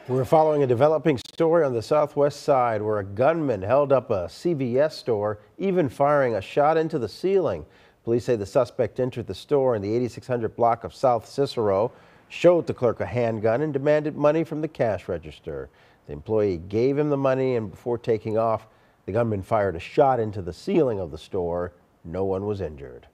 We're following a developing story on the southwest side where a gunman held up a CVS store, even firing a shot into the ceiling. Police say the suspect entered the store in the 8600 block of South Cicero, showed the clerk a handgun and demanded money from the cash register. The employee gave him the money, and before taking off, the gunman fired a shot into the ceiling of the store. No one was injured.